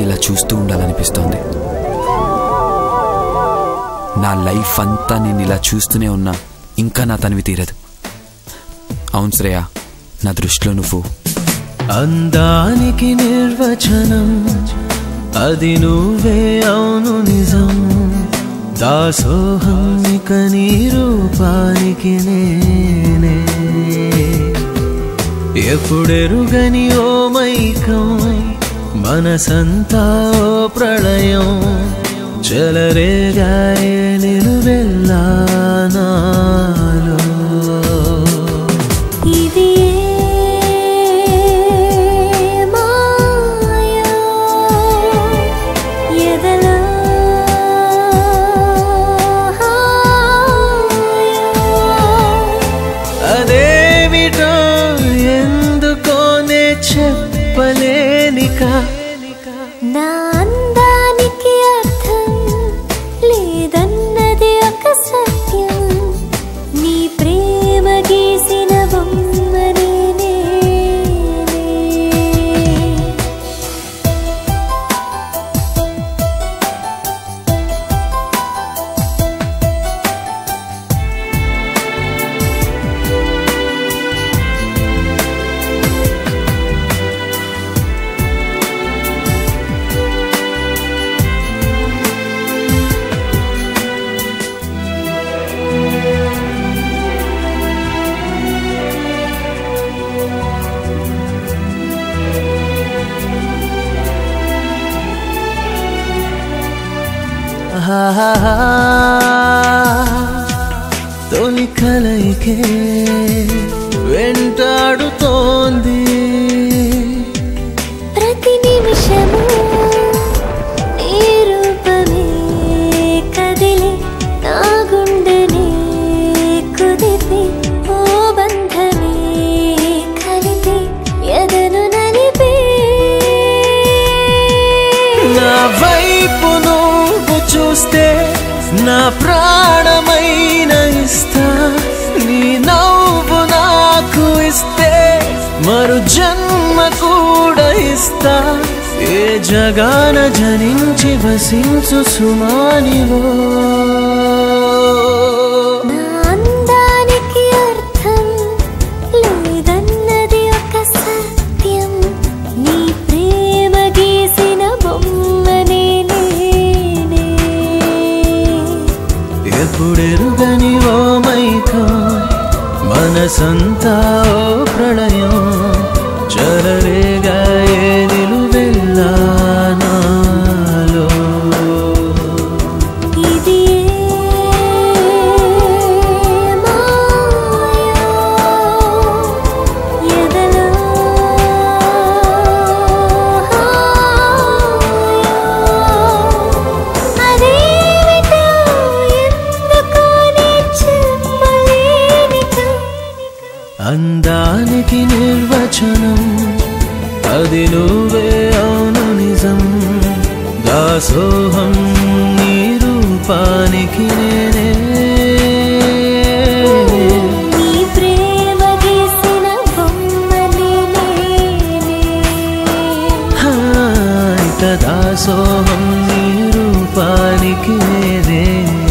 ఇలా చూస్తూ ఉండాలనిపిస్తోంది. నా లైఫ్ అంతా నేను ఇలా చూస్తూనే ఉన్నా ఇంకా నా తనివి తీరదు. అవును శ్రేయ, నా దృష్టిలో నువ్వు అందానికి నిర్వచనం, అది నువ్వే అవును నిజం. దాసోహం ఇక నీ రూపానికి నేనే. ఎప్పుడెరుగని ఓ మైకం, మనసంతా ఓ ప్రళయం. చెలరేగాయే నిలువెల్లా నాలో. అదేమిటో ఎందుకోనే చెప్పలేనిక. నా అందానికి అర్థం లేదన్నది ఒక సత్యం. నీ ప్రేమ గీసిన బొమ్మనే నేనే. తొలి కలయికే వెంటాడుతోంది ప్రతి నిమిషము. నీ రూపమే కదిలి నా గుండెనే కుదిపి, ఓ బంధమే కలిపి ఎదను నలిపి. నా వైపు నువ్వు చూస్తే నా ప్రాణమైన ఇస్తా. నీ నవ్వు నాకు ఇస్తే మరు జన్మ కూడా ఇస్తా. ఏ జగాన జనించి వసించు సుమానివో. నా అందానికి అర్థం లేదన్నది ఒక సత్యం. నీ ప్రేమ గీసిన బొమ్మనే నేనే. ఎప్పుడెరుగని ఓ మైకం, మనసంతా ఓ ప్రళయం. చెలరేగాయే నిలువెల్లా నాలో. ఇది మాయా ఎదలో అదేమిటో ఎందుకోనే చెప్పలేనిక. అందానికి నిర్వచనం, అది నువ్వే అవును నిజం. దాసోహం నీ రూపానికి నేనే. నీ ప్రేమ గీసిన బొమ్మనే నేనే. ఇక దాసోహం నీ రూపానికి నేనే.